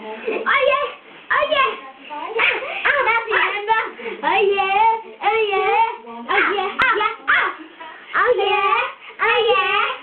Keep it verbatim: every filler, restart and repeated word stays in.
Oh yeah, oh yeah. Ah, that's it, remember? Oh yeah, oh yeah, oh yeah, yeah, ah. Oh yeah, oh yeah.